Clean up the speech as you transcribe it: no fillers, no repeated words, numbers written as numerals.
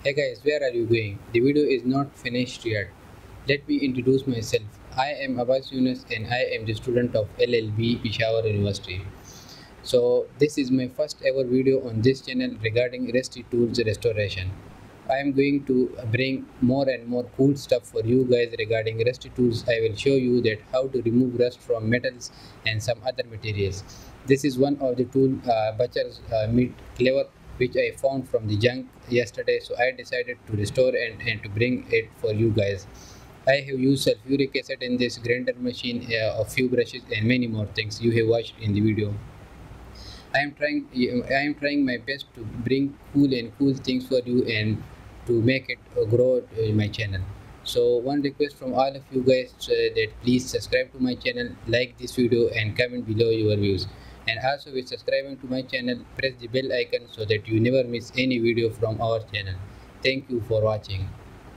Hey guys, where are you going? The video is not finished yet. Let me introduce myself. I am Abbas Yunus and I am the student of LLB Peshawar University. So this is my first ever video on this channel regarding rusty tools restoration. I am going to bring more and more cool stuff for you guys regarding rusty tools. I will show you that how to remove rust from metals and some other materials. This is one of the tool butcher's meat cleaver which I found from the junk yesterday, so I decided to restore and to bring it for you guys. I have used sulfuric acid in this grinder machine, a few brushes and many more things you have watched in the video. I am trying my best to bring cool things for you and to make it grow in my channel. So one request from all of you guys that please subscribe to my channel, like this video and comment below your views. And also with subscribing to my channel, press the bell icon so that you never miss any video from our channel. Thank you for watching.